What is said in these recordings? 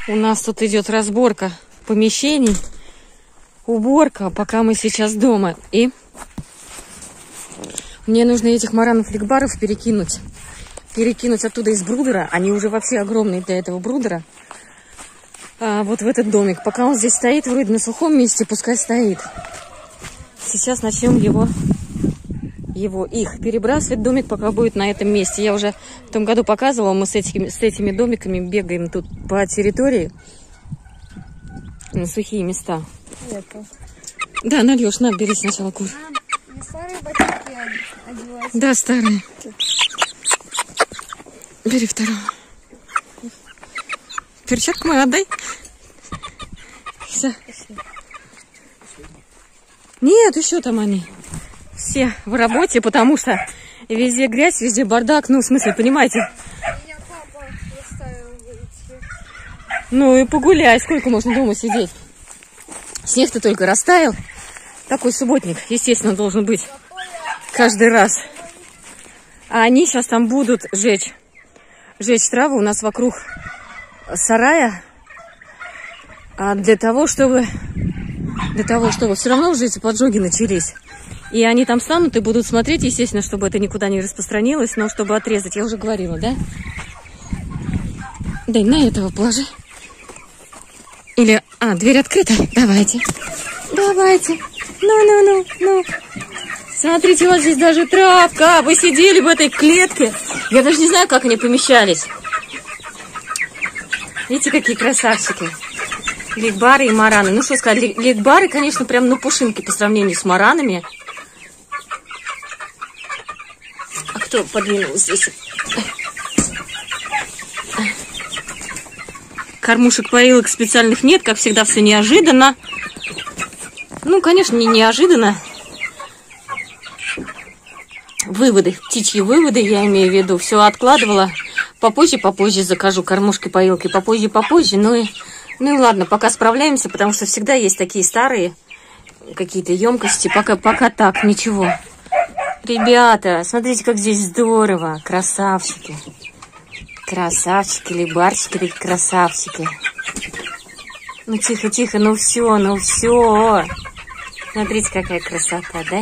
У нас тут идет разборка помещений, уборка, пока мы сейчас дома. И мне нужно этих маранов-ликбаров перекинуть. Перекинуть оттуда из брудера. Они уже вообще огромные для этого брудера. Вот в этот домик. Пока он здесь стоит, вроде на сухом месте, пускай стоит. Сейчас начнем их перебрасывать. Домик пока будет на этом месте. Я уже в том году показывала, мы с этими домиками бегаем тут по территории. На сухие места. Это. Да, нальешь, на, бери сначала кур. Не старые ботинки одевать? Да, старые. Бери вторую. Перчатку мою отдай. Все. Нет, еще там они. Все в работе, потому что везде грязь, везде бардак. Ну, в смысле, понимаете? Меня папа заставил выйти. Ну и погуляй, сколько можно дома сидеть. Снег-то только растаял. Такой субботник, естественно, должен быть каждый раз. А они сейчас там будут жечь траву у нас вокруг сарая. Для того, чтобы все равно уже эти поджоги начались. И они там станут и будут смотреть, естественно, чтобы это никуда не распространилось, но чтобы отрезать. Я уже говорила, да? Дай на этого положи. Или... дверь открыта. Давайте. Давайте. Ну. Смотрите, вот здесь даже травка. Вы сидели в этой клетке. Я даже не знаю, как они помещались. Видите, какие красавчики. Ликбары и мараны. Ну, что сказать, ликбары, конечно, прям пушинки по сравнению с маранами. А кто подвинул здесь? Кормушек, поилок специальных нет, как всегда, все неожиданно. Ну, конечно, не неожиданно. Выводы, птичьи выводы, я имею в виду. Все откладывала. Попозже закажу кормушки, поилки. Попозже. Ну и ладно, пока справляемся, потому что всегда есть такие старые какие-то емкости. Пока так, ничего. Ребята, смотрите, как здесь здорово. Красавчики. Красавчики, ликбарчики, красавчики. Ну, тихо, ну все. Смотрите, какая красота, да?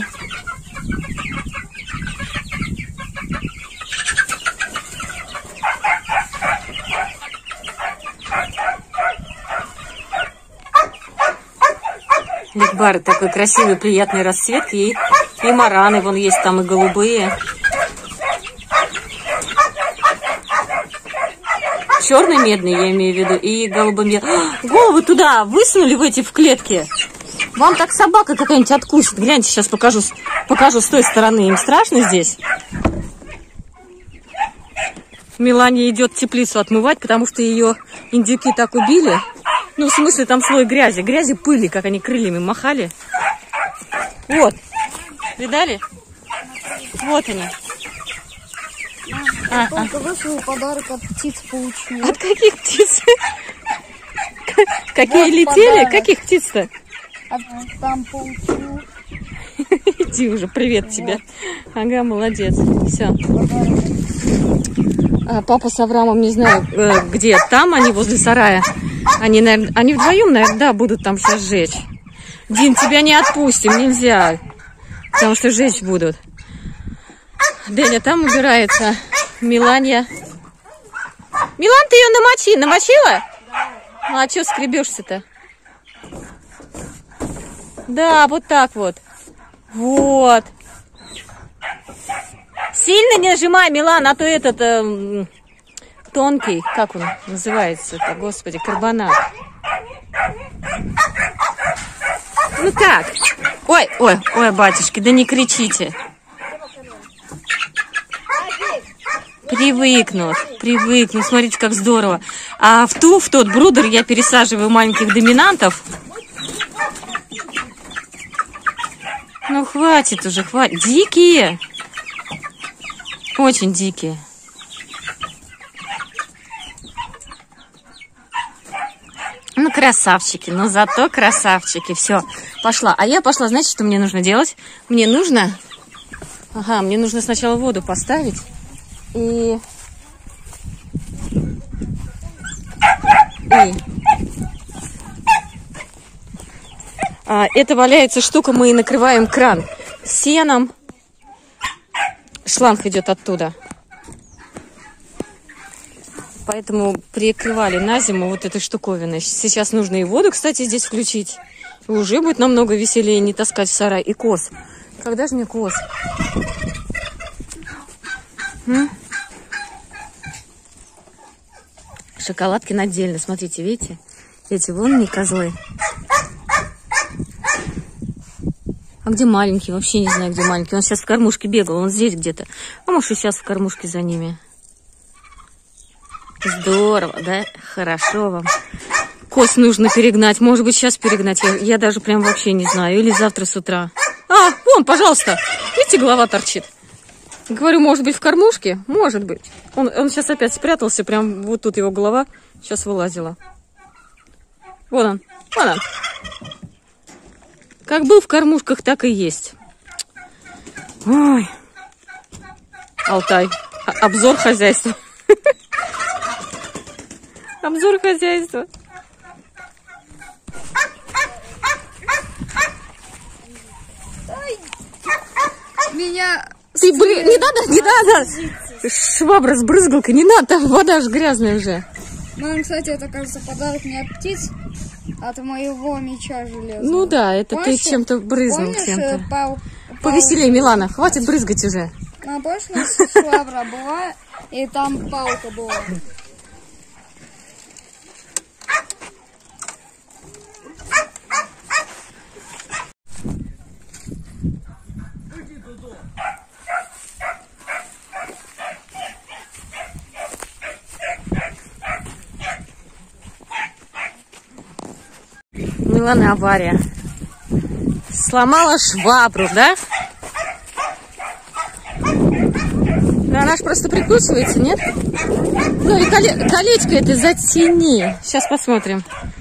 Ликбары такой красивый, приятной расцветки. И мараны, вон есть там и голубые. Черный медный, я имею в виду, и голубым. Голову туда высунули в клетки. Вам так собака какая-нибудь откусит. Гляньте, сейчас покажу с той стороны. Им страшно здесь. Мелания идет теплицу отмывать, потому что ее индюки так убили. Ну, в смысле, там слой грязи. Грязи, пыли, как они крыльями махали. Вот. Видали? Вот они. Только вышел подарок от птиц получил. От каких птиц? Какие Вот летели? подарок. Каких птиц-то? Там получил. Иди уже, привет тебе. Ага, молодец. Все. Папа с Авраамом, не знаю, где. Там они, возле сарая. Они вдвоем, наверное, да, будут там сейчас жечь. Дин, тебя не отпустим, нельзя. Потому что жечь будут. Деня там убирается. Мелания. Милан, ты ее намочила? Ну, а что скребешься-то? Да, вот так вот. Вот. Сильно не нажимай, Милан, а то этот тонкий, как он называется-то, господи, карбонат. Ну как? Ой, батюшки, да не кричите. Привыкнут, смотрите, как здорово. А в тот брудер я пересаживаю маленьких доминантов. Ну, хватит уже, хватит. Дикие. Очень дикие. Ну, красавчики, но зато красавчики. Все, пошла. А я пошла, знаете, что мне нужно делать? Мне нужно сначала воду поставить. И Ой. Это валяется штука, мы накрываем кран сеном. Шланг идет оттуда. Поэтому прикрывали на зиму вот этой штуковиной. Сейчас нужно и воду, кстати, здесь включить. И уже будет намного веселее не таскать в сарай. И коз. Когда же мне коз? Шоколадкин отдельно. Смотрите, видите? Эти вон они козлы. А где маленький? Вообще не знаю, где маленький. Он сейчас в кормушке бегал. Он здесь где-то. А может, и сейчас в кормушке за ними. Здорово, да? Хорошо вам. Коз нужно перегнать. Может быть, сейчас перегнать. Я даже прям вообще не знаю. Или завтра с утра. А, вон, пожалуйста. Видите, голова торчит. Говорю, может быть, в кормушке? Может быть. Он сейчас опять спрятался. Прям вот тут его голова сейчас вылазила. Вон он. Вон он. Как был в кормушках, так и есть. Ой. Алтай. Обзор хозяйства. Обзор хозяйства. Меня... Ты, не надо. Швабра с брызгалкой, не надо, там вода же грязная уже. Мам, кстати, это, кажется, подарок не от птиц, а от моего меча железного. Ну да, это помнишь, ты чем-то брызнул. Помнишь, Повеселее, Милана, хватит брызгать уже. Ну, помнишь, у нас швабра была, и там палка была. Милана, авария. Сломала швабру, да? Да, она ж просто прикусывается, нет? Ну и колечко это затяни. Сейчас посмотрим.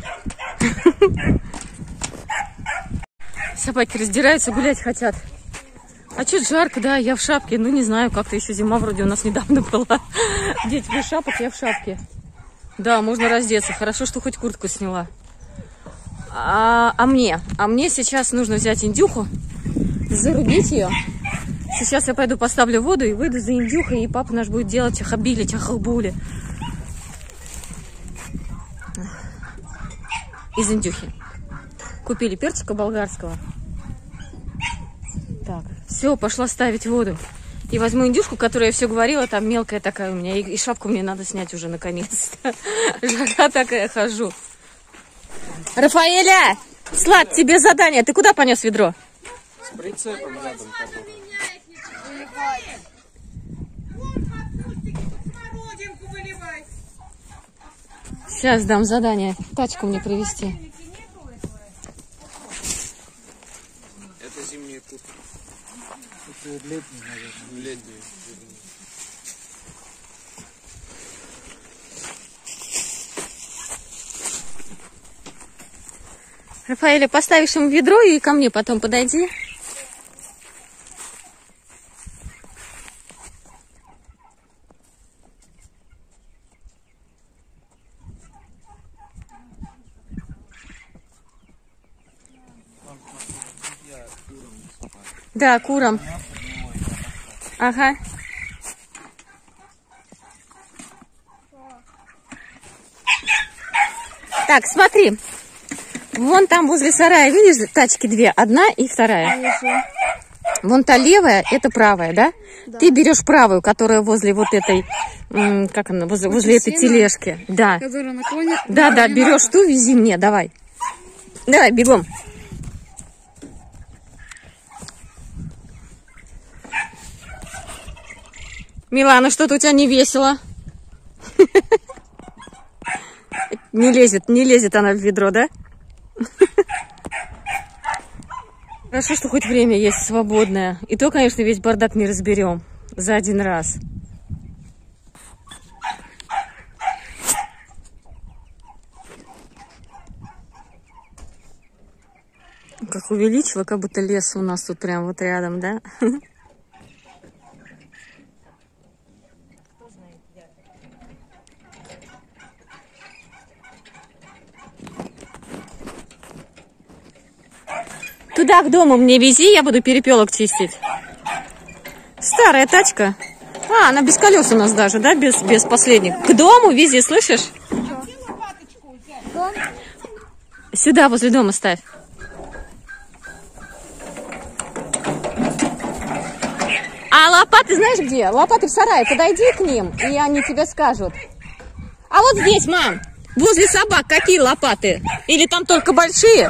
Собаки раздираются, гулять хотят. А что жарко, да, я в шапке. Ну не знаю, как-то еще зима вроде у нас недавно была. Дети без шапок, я в шапке. Да, можно раздеться. Хорошо, что хоть куртку сняла. А мне сейчас нужно взять индюху, зарубить ее. Сейчас я пойду поставлю воду и выйду за индюхой, и папа наш будет делать чахабили, чахабули. Из индюхи. Купили перчика болгарского. Так, все, пошла ставить воду. И возьму индюшку, которую я все говорила, там мелкая такая у меня. И шапку мне надо снять уже наконец-то. Жара такая, хожу. Рафаэля! Слад, тебе задание. Ты куда понес ведро? С прицепом рядом. Сейчас дам задание. Тачку мне привезти. Это зимние куртки. Это летние, наверное. Летние. Рафаэля, поставишь ему ведро и ко мне потом подойди. Да, курам. Ага. Так, смотри. Вон там возле сарая, видишь, тачки две. Одна и вторая. Вижу. Вон та левая, это правая, да? Да. Ты берешь правую, которая возле вот этой, как она, возле этой тележки. Да. Которая наклонит. Да, берешь ту, вези мне, давай. Давай, бегом. Милана, что-то у тебя не весело. Не лезет она в ведро, да? Хорошо, что хоть время есть свободное. И то, конечно, весь бардак не разберем за один раз. Как увеличила, как будто лес у нас тут прям вот рядом, да? Сюда, к дому мне вези, я буду перепелок чистить. Старая тачка. А, она без колес у нас даже, да? Без последних. К дому вези, слышишь? Сюда, возле дома ставь. А лопаты знаешь где? Лопаты в сарае. Подойди к ним, и они тебе скажут. А вот здесь, мам, возле собак какие лопаты? Или там только большие?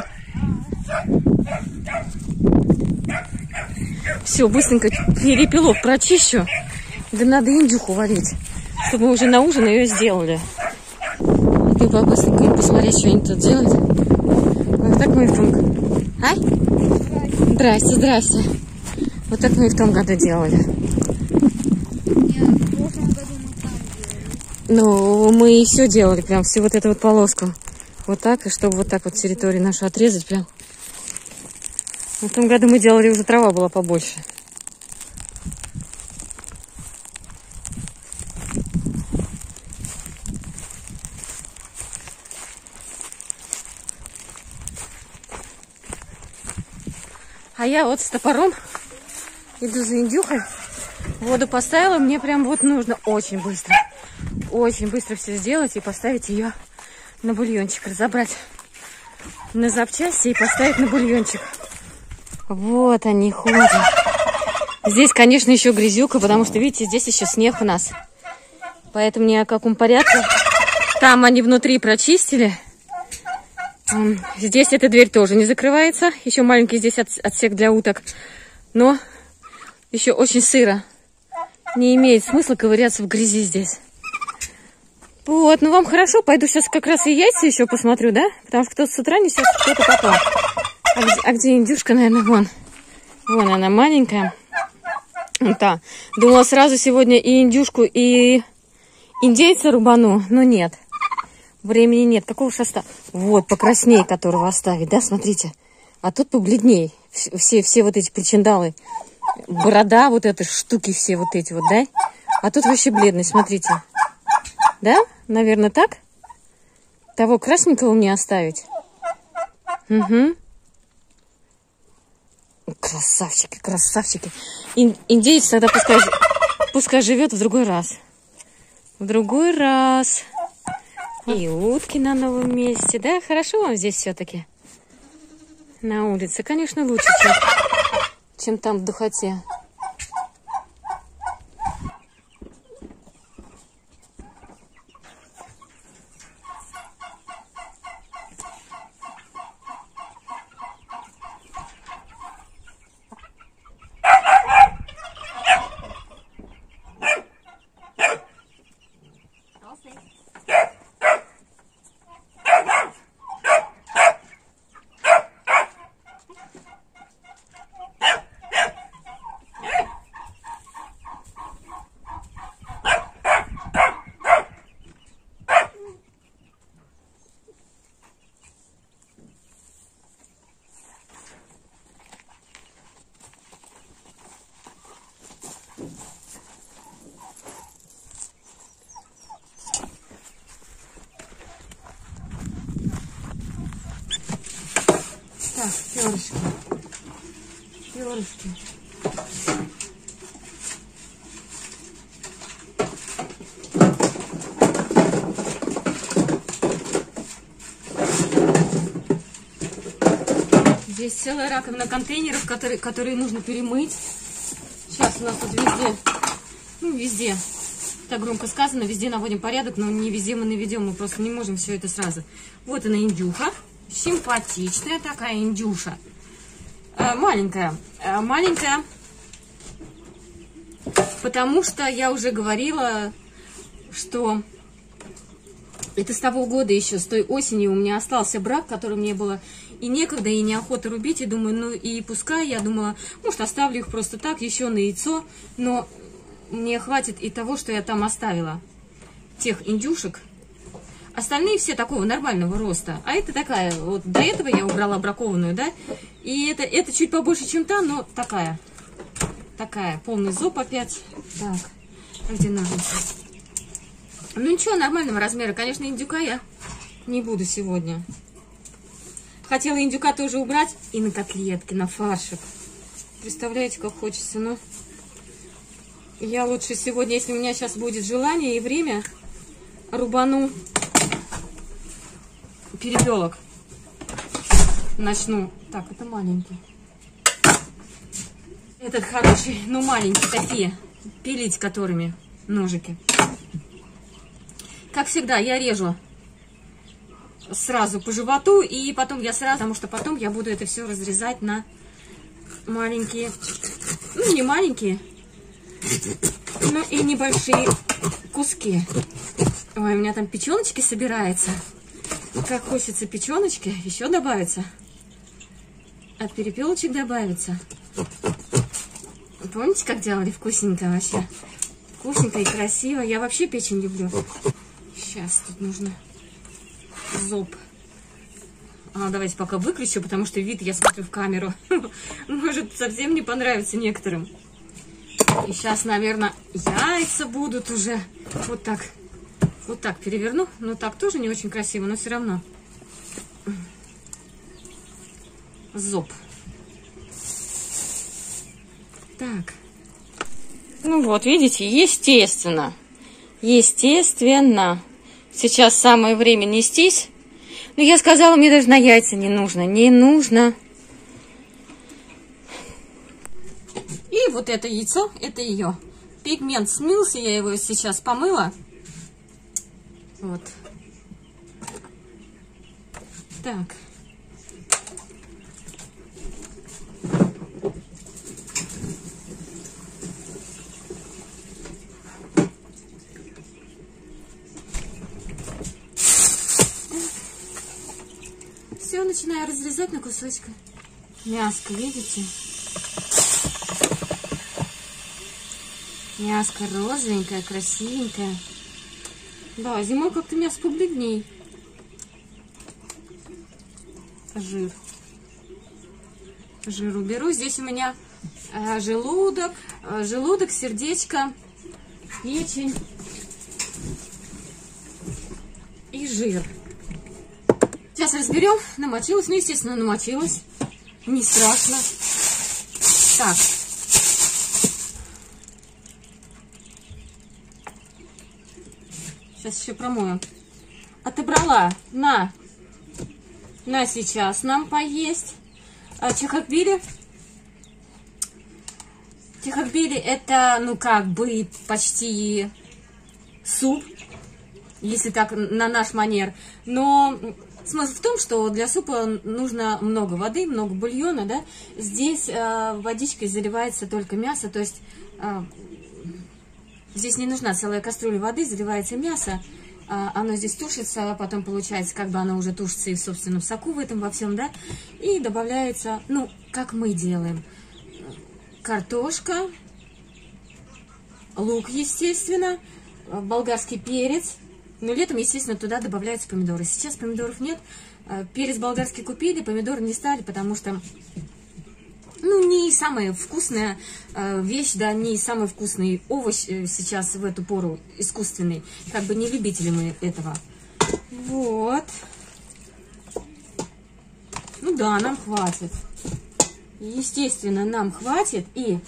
Все, быстренько перепелов прочищу. Да надо индюху варить, чтобы мы уже на ужин ее сделали. И побыстренько посмотреть, что они тут делают. Вот так мы и в том году. А? Здрасте, здрасте. Вот так мы и в том году делали. Нет, в прошлом году мы там делали. Ну, мы и все делали, прям всю вот эту вот полоску. Вот так, и чтобы вот так вот территорию нашу отрезать прям. В том году мы делали, уже трава была побольше. А я вот с топором иду за индюхой. Воду поставила, мне прям вот нужно очень быстро все сделать и поставить ее на бульончик, разобрать на запчасти и поставить на бульончик. Вот они ходят. Здесь, конечно, еще грязюка, потому что, видите, здесь еще снег у нас. Поэтому ни о каком порядке. Там они внутри прочистили. Здесь эта дверь тоже не закрывается. Еще маленький здесь отсек для уток. Но еще очень сыро. Не имеет смысла ковыряться в грязи здесь. Вот, ну вам хорошо. Пойду сейчас как раз и яйца еще посмотрю, да? Потому что кто-то с утра несет, кто-то потом. А где индюшка, наверное, вон. Вон она маленькая. Да. Думала сразу сегодня и индюшку, и индейца рубану. Но нет. Времени нет. Какого шеста? Вот, покраснее которого оставить, да, смотрите. А тут побледней. Все вот эти причиндалы. Борода, вот эти штуки все вот эти вот, да? А тут вообще бледность, смотрите. Да? Наверное, так? Того красненького мне оставить? Угу. Красавчики, красавчики. Индеец тогда пускай живет в другой раз. В другой раз. И утки на новом месте. Да, хорошо вам здесь все-таки. На улице. Конечно, лучше, чем там в духоте. Так, перышки. Перышки. Здесь целая раковина контейнеров, которые нужно перемыть. Сейчас у нас тут везде, ну везде, так громко сказано, везде наводим порядок, но не везде мы наведем, мы просто не можем все это сразу. Вот она индюха. Симпатичная такая индюша. Маленькая. Маленькая, потому что я уже говорила, что это с того года еще, с той осени у меня остался брак, который мне было и некогда, и неохота рубить. И думаю, ну и пускай, я думала, может, оставлю их просто так, еще на яйцо. Но мне хватит и того, что я там оставила. Тех индюшек. Остальные все такого нормального роста. А это такая, вот до этого я убрала бракованную, да? И это чуть побольше, чем та, но такая. Такая, полный зоб опять. Так, а где ножницы? Ну ничего, нормального размера. Конечно, индюка я не буду сегодня. Хотела индюка тоже убрать. И на котлетки, на фаршик. Представляете, как хочется, ну. Я лучше сегодня, если у меня сейчас будет желание и время, рубану перепелок. Начну. Так, это маленький. Этот хороший, ну маленькие такие. Пилить которыми ножики. Как всегда, я режу сразу по животу, и потом я сразу, потому что потом я буду это все разрезать на маленькие, ну не маленькие, но и небольшие куски. Ой, у меня там печеночки собирается. Как хочется печеночки, еще добавится. От перепелочек добавится. Помните, как делали вкусненько вообще? Вкусненько и красиво. Я вообще печень люблю. Сейчас тут нужно зоб. Давайте пока выключу, потому что вид я смотрю в камеру. Может совсем не понравится некоторым. И сейчас, наверное, яйца будут уже. Вот так переверну. Ну так тоже не очень красиво, но все равно. Зоб. Так. Ну вот, видите, естественно. Естественно. Сейчас самое время нестись. Но я сказала, мне даже на яйца не нужно. Не нужно. И вот это яйцо, это ее. Пигмент смылся, я его сейчас помыла. Вот. Так. Все, начинаю разрезать на кусочки. Мяско, видите? Мяско розовенькое, красивенькое. Да, зимой как-то мясо побледней. Жир. Жир уберу. Здесь у меня желудок, сердечко, печень и жир. Сейчас разберем. Намочилась. Ну, естественно, намочилась. Не страшно. Так. Сейчас еще промою. Отобрала на сейчас нам поесть. Чахакбили. Чахакбили это, ну, как бы почти суп, если так на наш манер. Но смысл в том, что для супа нужно много воды, много бульона, да. Здесь водичкой заливается только мясо, то есть здесь не нужна целая кастрюля воды, заливается мясо, оно здесь тушится, потом получается, как бы оно уже тушится и в собственном соку в этом во всем, да. И добавляется, ну, как мы делаем, картошка, лук, естественно, болгарский перец. Но летом, естественно, туда добавляются помидоры. Сейчас помидоров нет. Перец болгарский купили, помидоры не стали, потому что, ну, не самая вкусная вещь, да, не самый вкусный овощ сейчас в эту пору искусственный. Как бы не любители мы этого. Вот. Ну да, нам хватит. Естественно, нам хватит.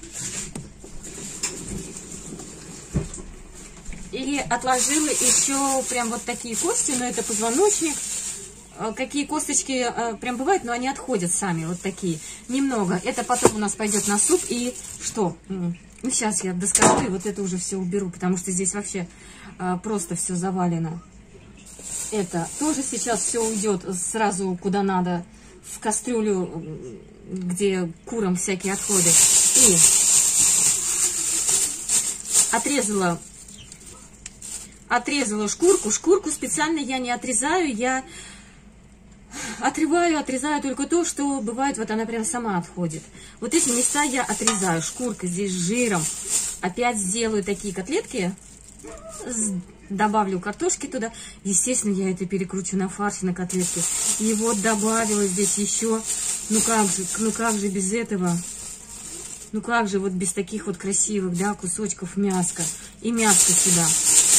И отложила еще прям вот такие кости, но это позвоночник. Какие косточки прям бывают, но они отходят сами, вот такие. Немного. Это потом у нас пойдет на суп. И что? Ну, сейчас я доскажу и вот это уже все уберу, потому что здесь вообще просто все завалено. Это тоже сейчас все уйдет сразу куда надо, в кастрюлю, где курам всякие отходы. И отрезала шкурку. Шкурку специально я не отрезаю, я отрезаю только то, что бывает, вот она прям сама отходит. Вот эти места я отрезаю. Шкурка здесь с жиром. Опять сделаю такие котлетки. Добавлю картошки туда. Естественно, я это перекручу на фарш, на котлетки. И вот добавила здесь еще. Ну как же без этого? Ну как же вот без таких вот красивых, да, кусочков мяска. И мяско сюда.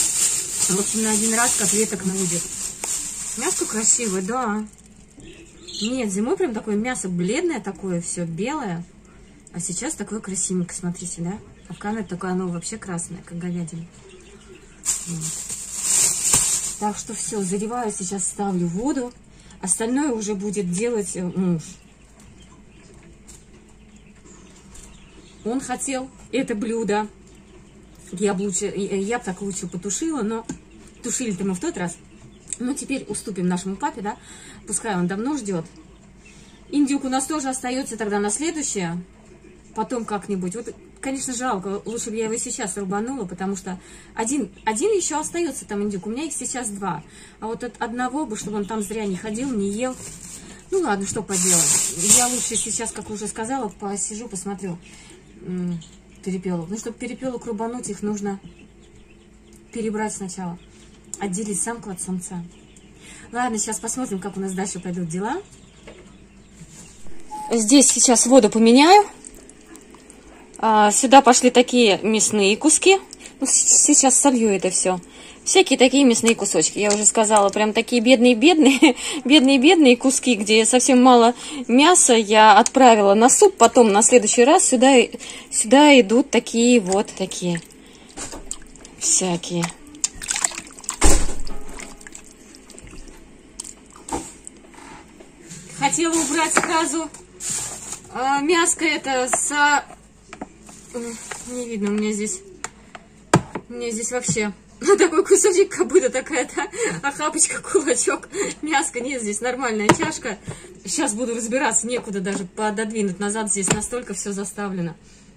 В общем, на один раз котлеток будет. Мяско красивое, да. Нет, зимой прям такое мясо бледное, такое все белое. А сейчас такое красивенькое, смотрите, да? А в камере такое оно вообще красное, как говядина. Вот. Так что все, заливаю, сейчас ставлю воду. Остальное уже будет делать муж. Он хотел это блюдо. Я бы так лучше потушила, но тушили-то мы в тот раз. Но теперь уступим нашему папе, да? Пускай он давно ждет. Индюк у нас тоже остается тогда на следующее. Потом как-нибудь. Вот, конечно, жалко. Лучше бы я его сейчас рубанула, потому что один еще остается там индюк. У меня их сейчас 2. А вот от одного бы, чтобы он там зря не ходил, не ел. Ну ладно, что поделать. Я лучше сейчас, как уже сказала, посижу, посмотрю перепелок. Ну, чтобы перепелок рубануть, их нужно перебрать сначала. Отделить самку от самца. Ладно, сейчас посмотрим, как у нас дальше пойдут дела. Здесь сейчас воду поменяю. Сюда пошли такие мясные куски. Ну, сейчас солью это все. Всякие такие мясные кусочки. Я уже сказала, прям такие бедные куски, где совсем мало мяса, я отправила на суп. Потом на следующий раз сюда идут такие вот такие всякие. Хотела убрать сразу мяско это не видно у меня здесь. У меня здесь вообще такой кусочек, как будто такая-то охапочка, кулачок. Мяско нет, здесь нормальная чашка. Сейчас буду разбираться, некуда даже пододвинуть назад. Здесь настолько все заставлено.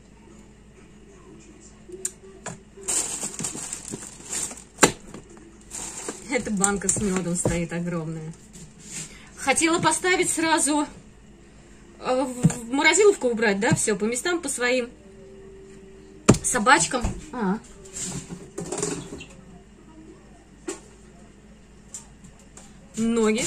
Эта банка с медом стоит огромная. Хотела поставить сразу в морозиловку убрать, да, все по местам, по своим собачкам. Ноги,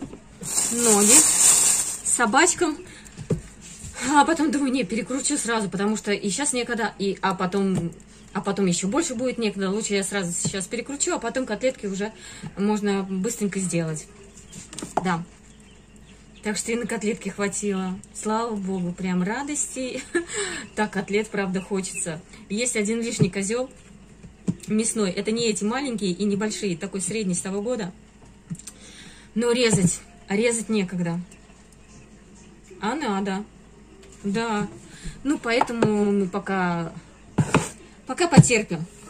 собачкам. А потом думаю, не, перекручу сразу, потому что и сейчас некогда, а потом еще больше будет некогда. Лучше я сразу сейчас перекручу, а потом котлетки уже можно быстренько сделать. Да. Так что и на котлетки хватило. Слава богу, прям радости. Так, котлет, правда, хочется. Есть один лишний козел мясной. Это не эти маленькие и небольшие, такой средний с того года. Но резать некогда. А надо. Да. Ну, поэтому мы пока потерпим.